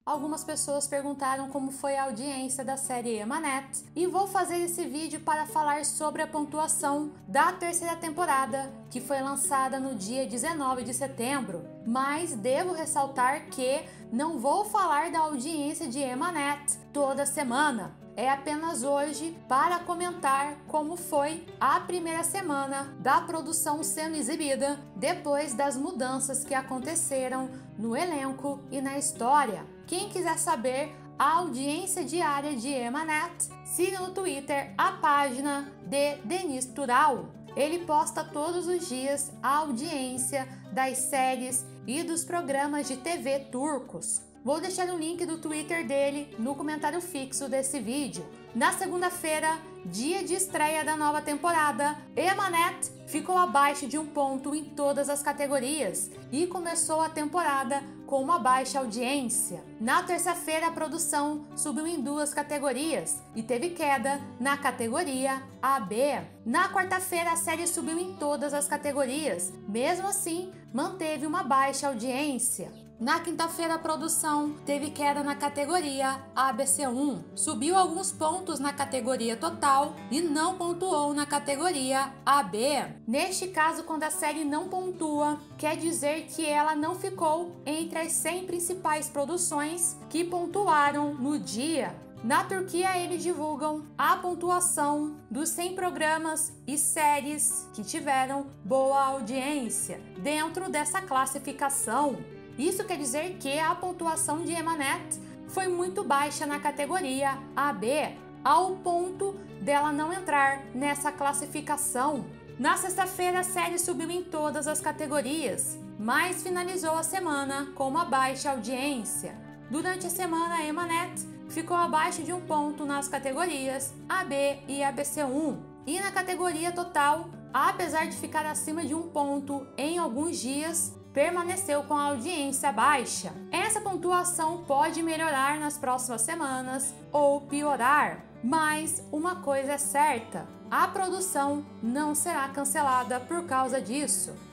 algumas pessoas perguntaram como foi a audiência da série Emanet e vou fazer esse vídeo para falar sobre a pontuação da terceira temporada, que foi lançada no dia 19 de setembro. Mas devo ressaltar que não vou falar da audiência de Emanet toda semana. É apenas hoje para comentar como foi a primeira semana da produção sendo exibida depois das mudanças que aconteceram no elenco e na história. Quem quiser saber a audiência diária de Emanet, siga no Twitter a página de Denis Tural. Ele posta todos os dias a audiência das séries e dos programas de TV turcos. Vou deixar o link do Twitter dele no comentário fixo desse vídeo. Na segunda-feira, dia de estreia da nova temporada, Emanet ficou abaixo de 1 ponto em todas as categorias e começou a temporada com uma baixa audiência. Na terça-feira, a produção subiu em 2 categorias e teve queda na categoria AB. Na quarta-feira, a série subiu em todas as categorias, mesmo assim, manteve uma baixa audiência. Na quinta-feira, a produção teve queda na categoria ABC1, subiu alguns pontos na categoria total e não pontuou na categoria AB. Neste caso, quando a série não pontua, quer dizer que ela não ficou entre as 100 principais produções que pontuaram no dia. Na Turquia, eles divulgam a pontuação dos 100 programas e séries que tiveram boa audiência dentro dessa classificação. Isso quer dizer que a pontuação de Emanet foi muito baixa na categoria AB, ao ponto dela não entrar nessa classificação. Na sexta-feira, a série subiu em todas as categorias, mas finalizou a semana com uma baixa audiência. Durante a semana, a Emanet ficou abaixo de 1 ponto nas categorias AB e ABC1. E na categoria total, apesar de ficar acima de 1 ponto em alguns dias, permaneceu com a audiência baixa. Essa pontuação pode melhorar nas próximas semanas ou piorar, mas uma coisa é certa: a produção não será cancelada por causa disso.